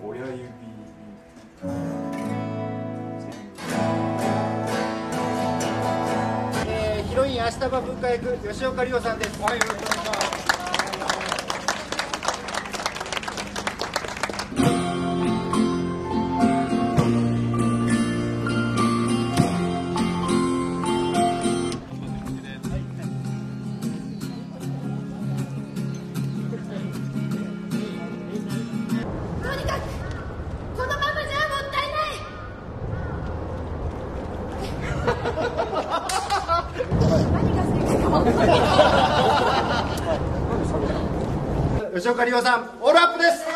親指。 ヒロイン足束文化役吉岡里帆さんです。はい、よろしくお願いします。 とにかくこのままじゃもったいない何が正解か分からない吉岡里帆さん、オールアップです。